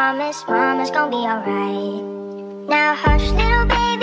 promise, mama's gonna be alright. Now hush, little baby.